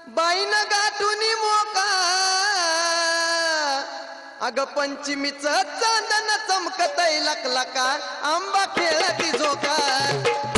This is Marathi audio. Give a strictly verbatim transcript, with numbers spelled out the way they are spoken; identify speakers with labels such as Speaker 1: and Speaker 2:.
Speaker 1: बाईन गाठुनी मोका अग पंचमीच चांदन चमकतय लकलका आंबा खेळती झोका